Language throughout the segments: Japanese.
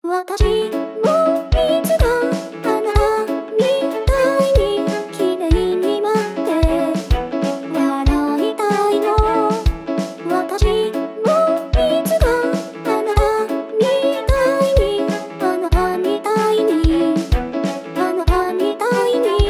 私もいつかあなたみたいに綺麗に待って笑いたいの。私もいつかあなたみたいにあなたみたいにあなたみたいに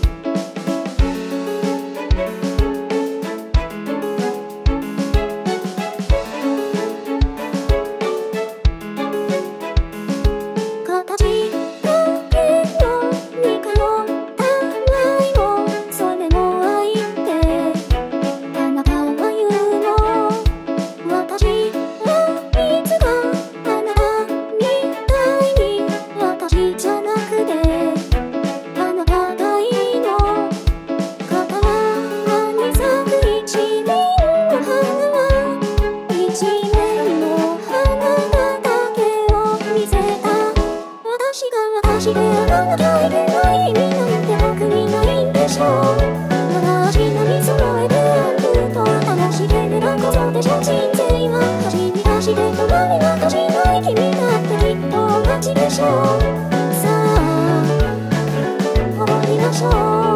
私であなたいけない意味なんて僕にないんでしょう。まだ足並み揃えて歩くと楽しげで楽そうでしょ。人生は走り出して隣が閉じない君だってきっと同じでしょう。さあ終わりましょう。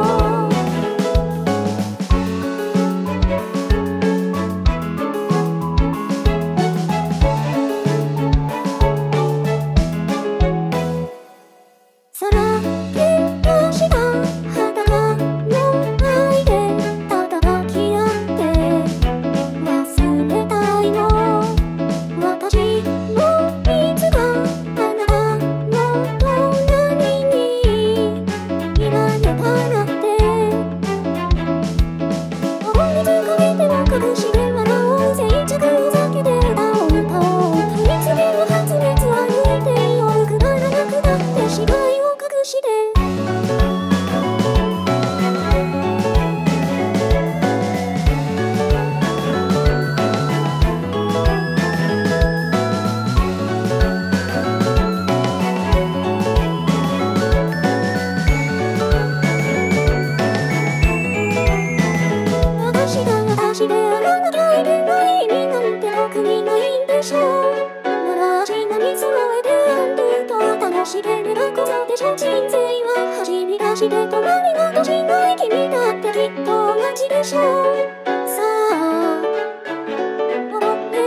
私であなたいけない意味なんて僕にないんでしょう。まだ足並み揃えて歩くと楽しげで楽そうでしょ。人生は走り出して隣が閉じない君だってきっと同じでしょう。さあ踊って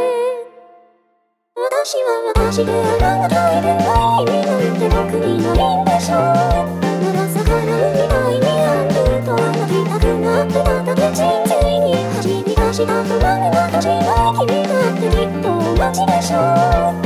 私は私であなたいけない意味なんて僕にないんでしょう。まだ魚海が意味あると泣きたくなってただけ人生した隣が閉じない君だってきっと同じでしょう。